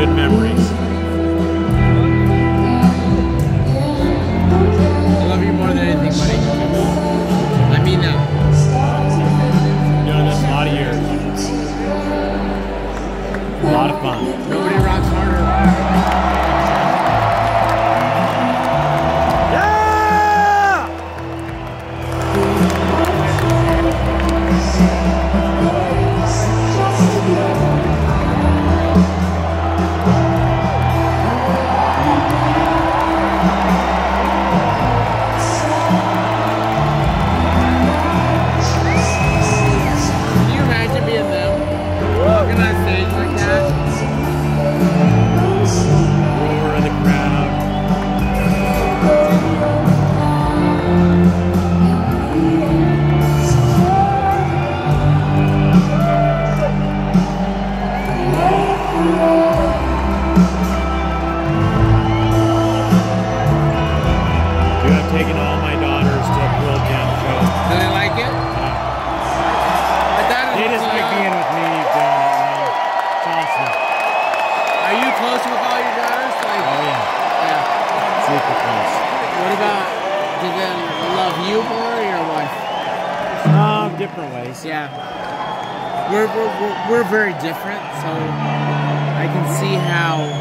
good memories. I love you more than anything, buddy. I mean that. Doing this a lot of years. A lot of fun. Nobody rocks harder. Taking all my daughters to a Pearl Jam show. Do they like it? Yeah. They just like being with me doing it, you know. It's awesome. Are you close with all your daughters? Like, oh yeah. Yeah. Super close. What about, do they love you more or your wife? Different ways. Yeah. We're very different, so I can see how